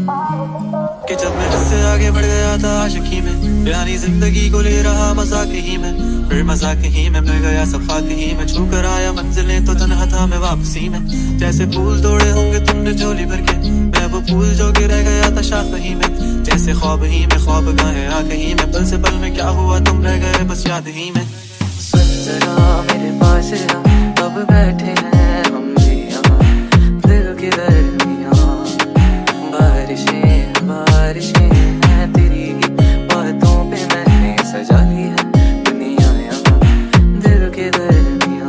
कि जब मैं इससे आगे बढ़ गया था आशिकी में, यानी जिंदगी को ले रहा मजाक ही में, फिर मजाक ही में मिल गया सफाक ही में, छू कर आया मंजिलें तो तन्हा था मैं वापसी में। जैसे फूल तोड़े होंगे तुमने झोली भर के, मैं वो फूल जो कि रह गया था शाख ही में। जैसे ख्वाब ही में ख्वाब गाहे आ कहीं में, पल से पल में क्या हुआ तुम रह गए बस याद ही में। सुन जरा मेरे पास अब बैठे हैं हम भी यहाँ, दिल की गर्मियाँ, बारिशें बारिशें हैं तेरी बातों पे मैंने सजा ली है दुनिया यहाँ, दिल की गर्मियाँ,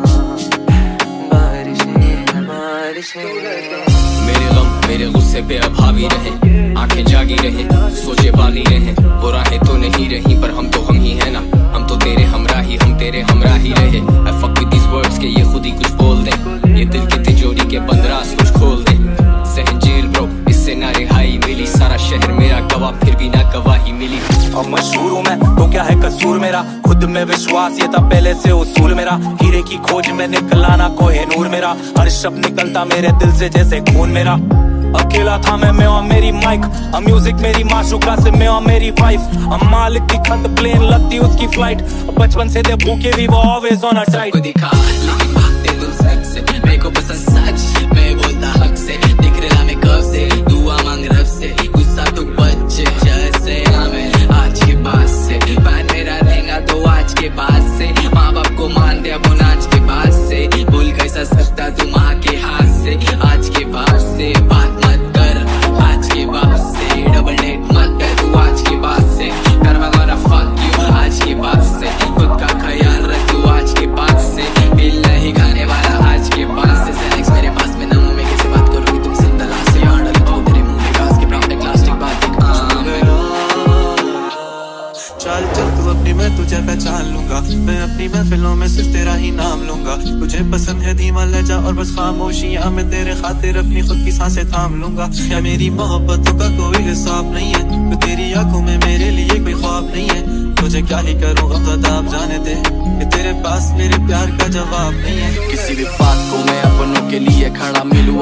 बारिशें बारिशें। मेरे गम मेरे गुस्से पे अब हावी रहे, आंखें जागी रहे, सोचे बागी रहे, वो राहें तो नहीं रही पर हम तो हम ही है ना, हम तो तेरे हमराही, हम तेरे हमराही रहे। I fuck with these words के ये खुद ही कुछ बोल दे, ये दिल की तिजोरी के बंद राज कुछ खोल दे। सहन जेल ब्रो इससे ना रिहाई मिली, सारा शहर मेरा गवाह फिर भी ना गवाही मिली। अब मशहूर हूँ मैं तो क्या है कसूर मेरा, खुद में विश्वास ये था पहले से उसूल मेरा, हीरे की खोज में निकलाना कोहिनूर मेरा, हर शब्द निकलता मेरे दिल से जैसे खून मेरा। अकेला था मैं और मेरी माइक, म्यूजिक मेरी माशूका से मैं और मेरी वाइफ, मालिक की खत प्लेन लगती उसकी फ्लाइट, बचपन से थे भूखे भी वो ऑलवेज ऑन अ टाइट। दिखा लेकिन भागते तुम सच से, मेरे को पसंद सच, मैं बोलता हक से, दिख रहा मैं कब से, दुआ मांग रब से, गुस्सा तो बच्चे जैसे हमें आज के बाद से, पैन मेरा रहेगा तो आज के बाद से, माँ बाप को मान दे अब आज के बाद से, भूल कैसा सकता तुम माँ के हाथ से, आज के बाद से बात मत कर, आज के बाद से डबल डेट मत कर तू, आज के बाद से करवा गौरा फक यू, आज के बाद से खुद का ख्याल रख तू, आज के बाद से बिल नहीं खाने वाला, आज के बाद से सेलेक्स मेरे पास में नमो में कैसे बात करूँगी तुमसे तलाश से, मार डालूँ तो तेरे मुंह में घास के प्लास्टिक प्लास्टिक बात एक चल चल तू अपनी मैं तुझे पहचान लूंगा, मैं अपनी महफिलों में सिर्फ तेरा ही नाम लूंगा, तुझे पसंद है धीमा लहजा और बस खामोशियां, मैं तेरे खातिर अपनी खुद की सांसें थाम लूंगा। या मेरी मोहब्बतों का कोई हिसाब नहीं है, तो तेरी आंखों में मेरे लिए कोई ख्वाब नहीं है, तुझे क्या ही करूं अब तो आप जाने दे कि तेरे पास मेरे प्यार का जवाब नहीं है। किसी भी बात को मैं अपनों के लिए खड़ा मिलूं।